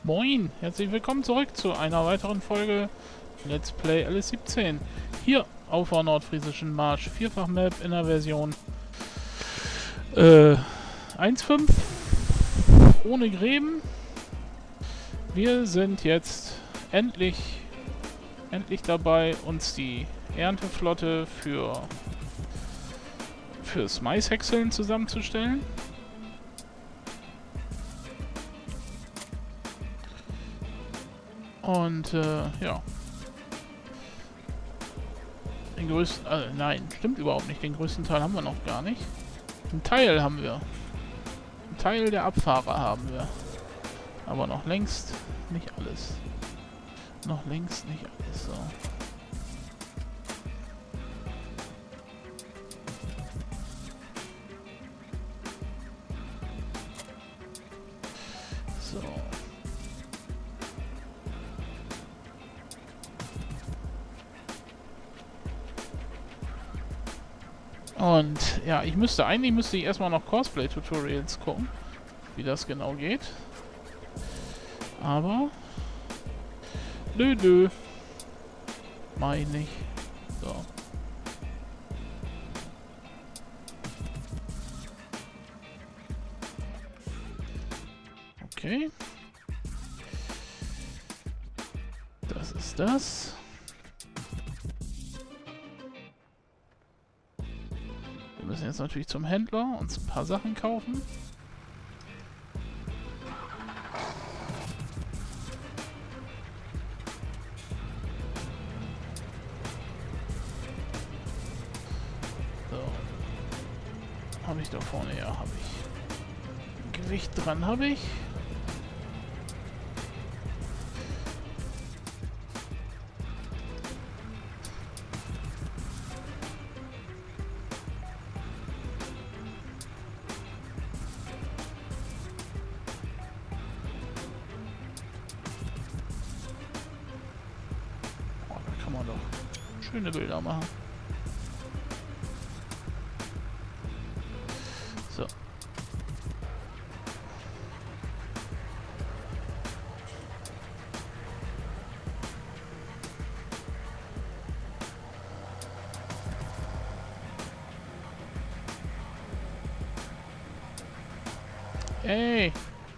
Moin, herzlich willkommen zurück zu einer weiteren Folge Let's Play LS17. Hier auf der nordfriesischen Marsch, Vierfach-Map in der Version 1.5 ohne Gräben. Wir sind jetzt endlich dabei, uns die Ernteflotte fürs Maishäckseln zusammenzustellen. Und ja. Den größten, nein, stimmt überhaupt nicht. Den größten Teil haben wir noch gar nicht. Einen Teil haben wir. Einen Teil der Abfahrer haben wir. Aber noch längst nicht alles. Noch längst nicht alles, so. So. Und ja, eigentlich müsste ich erstmal noch Cosplay-Tutorials gucken, wie das genau geht. Aber nö. Mach ich nicht. So. Okay. Das ist das. Wir müssen jetzt natürlich zum Händler uns ein paar Sachen kaufen. So. Habe ich da vorne? Ja, habe ich. Gewicht dran habe ich. Kann man doch schöne Bilder machen. So. Ey!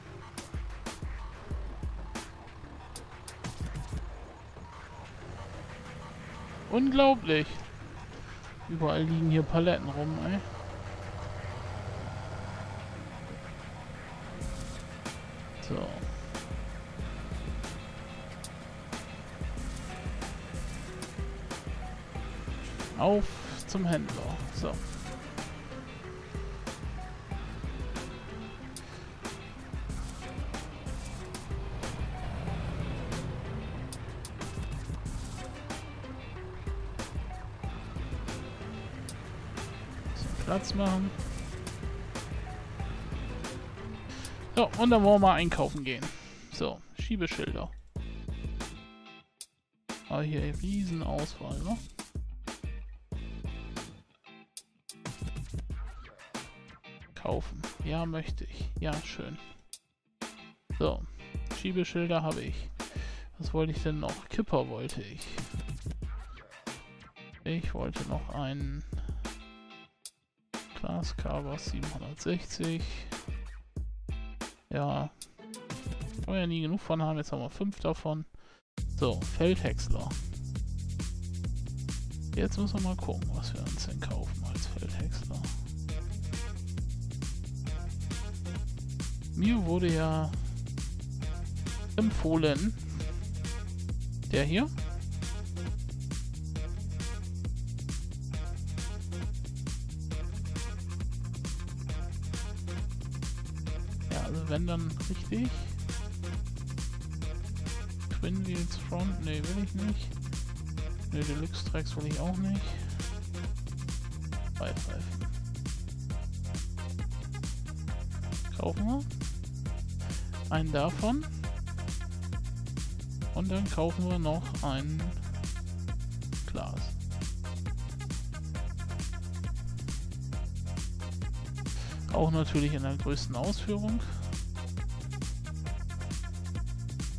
Unglaublich. Überall liegen hier Paletten rum, ey. So. Auf zum Händler. So. Platz machen. So, und dann wollen wir mal einkaufen gehen. So, Schiebeschilder. Aber hier riesen Auswahl, ne? Kaufen. Ja, möchte ich. Ja, schön. So, Schiebeschilder habe ich. Was wollte ich denn noch? Kipper wollte ich. Ich wollte noch einen Glascarvers 760. Ja. Kann man ja nie genug von haben. Jetzt haben wir 5 davon. So, Feldhäcksler. Jetzt müssen wir mal gucken, was wir uns denn kaufen als Feldhäcksler. Mir wurde ja empfohlen. Der hier. Also wenn dann richtig. Twin Wheels Front, ne, will ich nicht. Ne, Deluxe Tracks will ich auch nicht. Beitreifen. Kaufen wir. Einen davon. Und dann kaufen wir noch ein Glas. Auch natürlich in der größten Ausführung.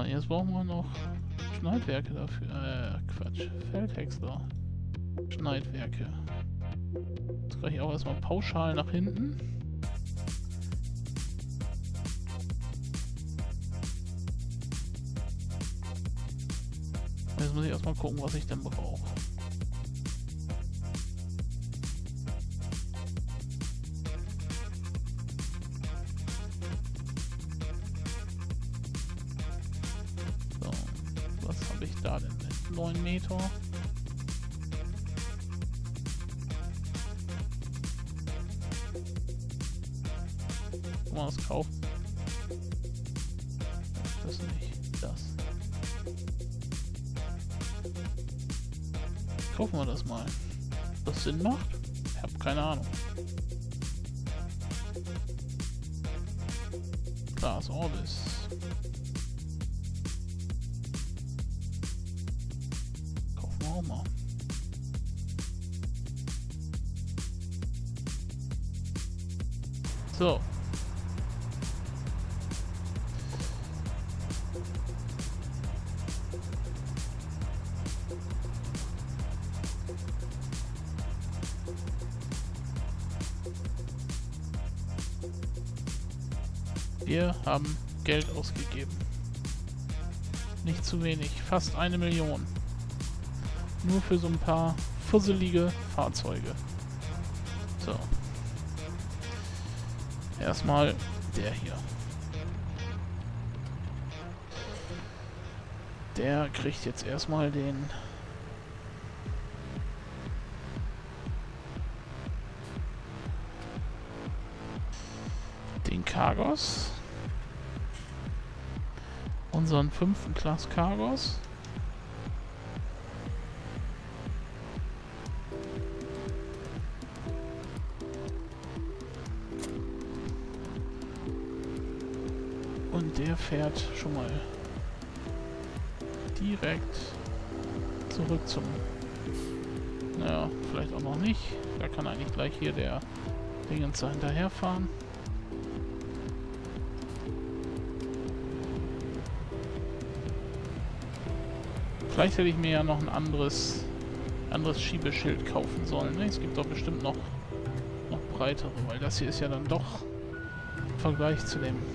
jetzt brauchen wir noch Schneidwerke dafür. Quatsch. Feldhäcksler. Schneidwerke. Jetzt gleich auch erstmal pauschal nach hinten. Jetzt muss ich erstmal gucken, was ich denn brauche. So, was habe ich da denn? 9 Meter. Kann man das kaufen? Das nicht. Das. Kaufen wir das mal. Was Sinn macht? Ich habe keine Ahnung. Glas Orbis. Kaufen wir auch mal. So. Wir haben Geld ausgegeben. Nicht zu wenig. Fast 1 Million. Nur für so ein paar fusselige Fahrzeuge. So. Erstmal der hier. Der kriegt jetzt erstmal den Cargos. Unseren 5. Class Cargos. Und der fährt schon mal direkt zurück zum... Naja, vielleicht auch noch nicht. Da kann eigentlich gleich hier der Dingens hinterherfahren. Vielleicht hätte ich mir ja noch ein anderes Schiebeschild kaufen sollen. Ne? Es gibt doch bestimmt noch breitere, weil das hier ist ja dann doch im Vergleich zu dem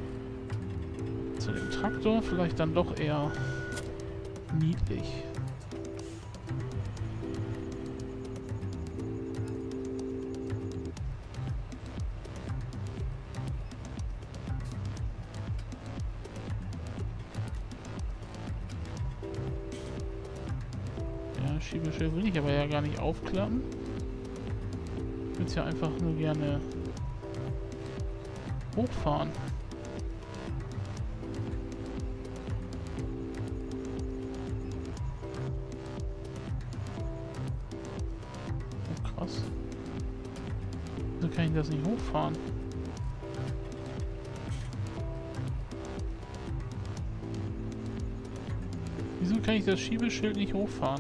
Traktor vielleicht dann doch eher niedlich. Schiebeschild will ich aber ja gar nicht aufklappen. Ich will es ja einfach nur gerne hochfahren. Oh, krass. Wieso kann ich das nicht hochfahren? Wieso kann ich das Schiebeschild nicht hochfahren?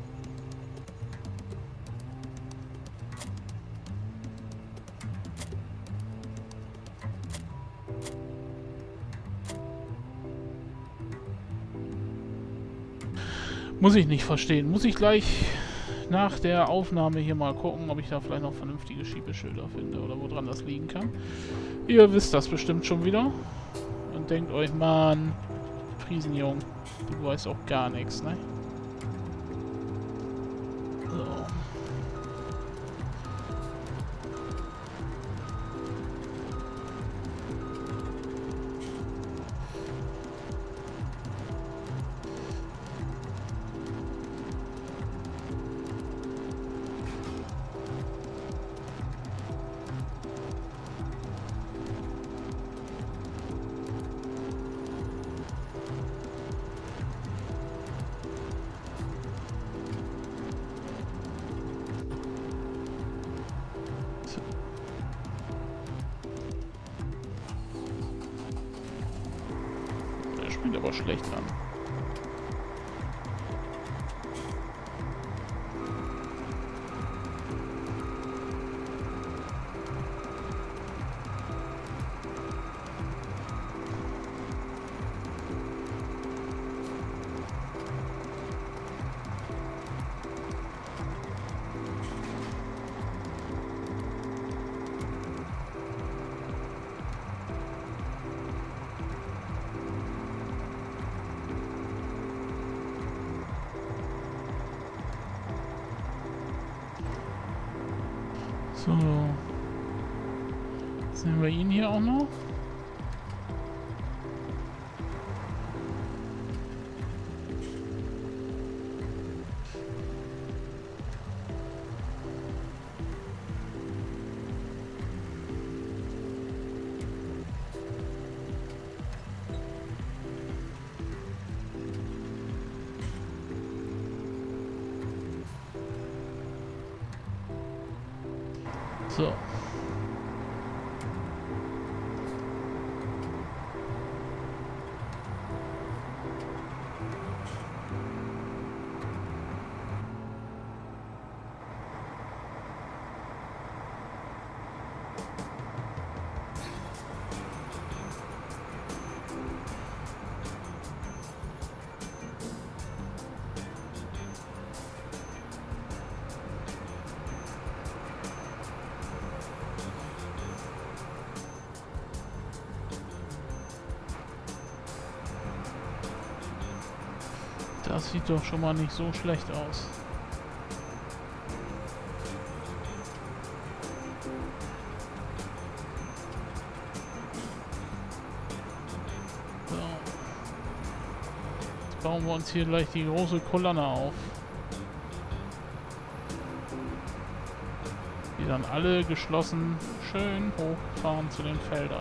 Muss ich nicht verstehen. Muss ich gleich nach der Aufnahme hier mal gucken, ob ich da vielleicht noch vernünftige Schiebeschilder finde oder woran das liegen kann. Ihr wisst das bestimmt schon wieder. Und denkt euch, Mann, Friesenjung, du weißt auch gar nichts, ne? So. Aber schlecht an. So. Sehen wir ihn hier auch noch? So. Das sieht doch schon mal nicht so schlecht aus. So. Jetzt bauen wir uns hier gleich die große Kolonne auf. Die dann alle geschlossen schön hochfahren zu den Feldern.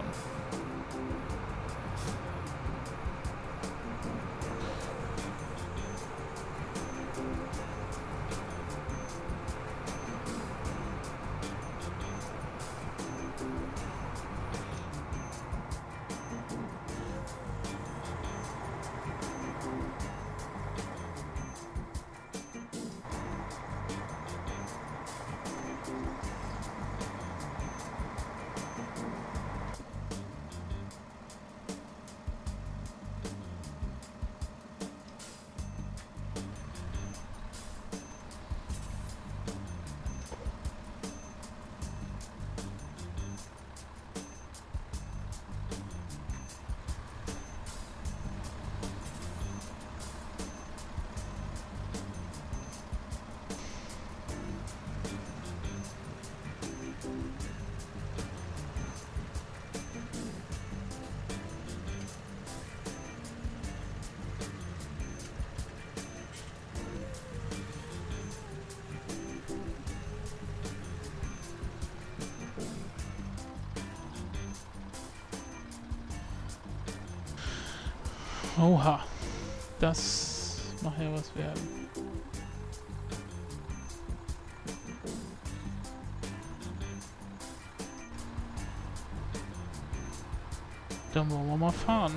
Oha, das mag ja was werden. Dann wollen wir mal fahren.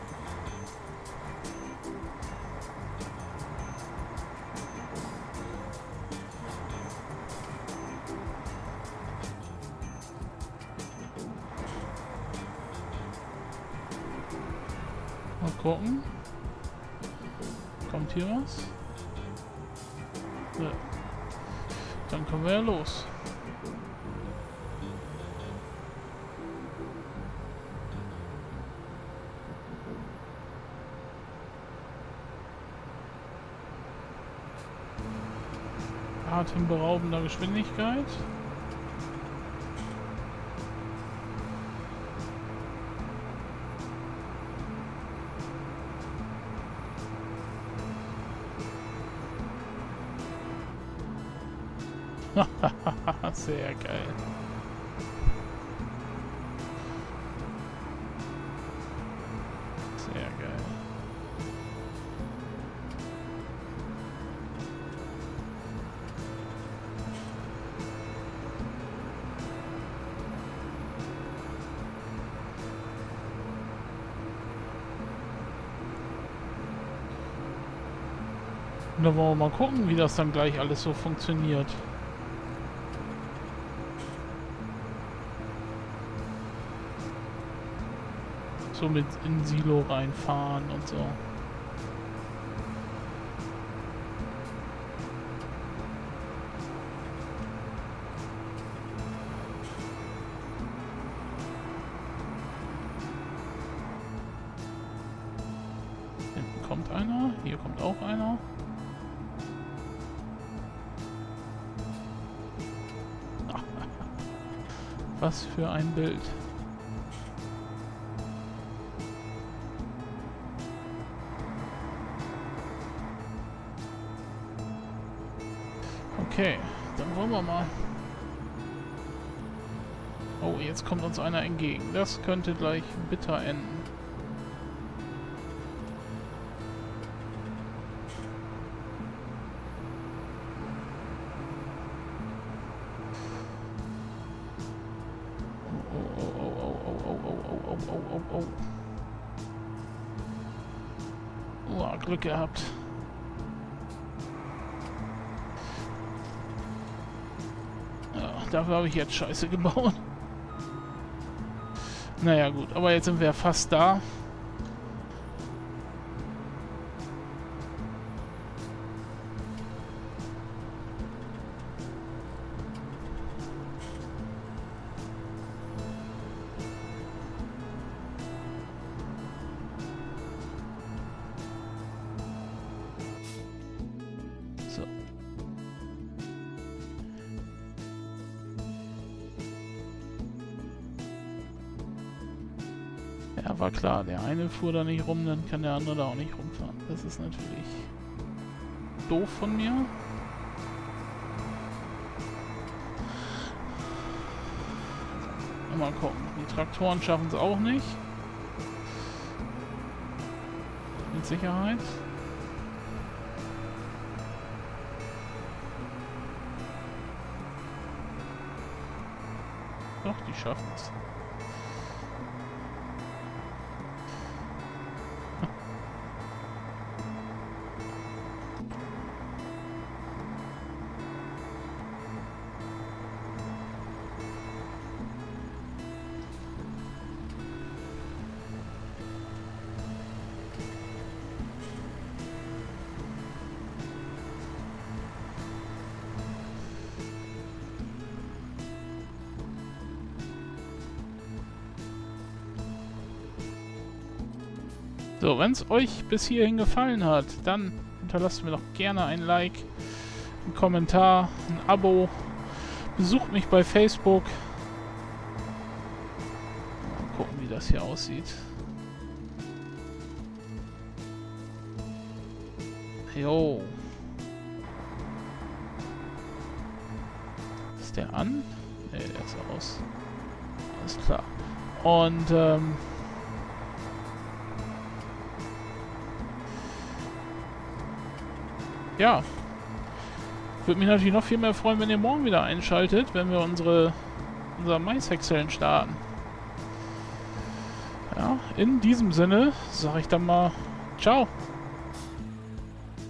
Mal gucken. Kommt hier was? Ja. Dann kommen wir ja los. Atemberaubender Geschwindigkeit. Sehr geil. Sehr geil. Und da wollen wir mal gucken, wie das dann gleich alles so funktioniert. So mit in Silo reinfahren und so. Hinten kommt einer, hier kommt auch einer. Was für ein Bild. Okay, dann wollen wir mal. Oh, jetzt kommt uns einer entgegen. Das könnte gleich bitter enden. Oh, Glück gehabt. Ja, dafür habe ich jetzt Scheiße gebaut. Naja gut, aber jetzt sind wir fast da. So. Ja, war klar, der eine fuhr da nicht rum, dann kann der andere da auch nicht rumfahren. Das ist natürlich doof von mir. Mal gucken. Die Traktoren schaffen es auch nicht. Mit Sicherheit. Doch, die schaffen es. So, wenn es euch bis hierhin gefallen hat, dann hinterlasst mir doch gerne ein Like, einen Kommentar, ein Abo. Besucht mich bei Facebook. Mal gucken, wie das hier aussieht. Jo. Ist der an? Ne, der ist aus. Alles klar. Und, ja. Würde mich natürlich noch viel mehr freuen, wenn ihr morgen wieder einschaltet, wenn wir unser Maishäckseln starten. Ja, in diesem Sinne sage ich dann mal ciao.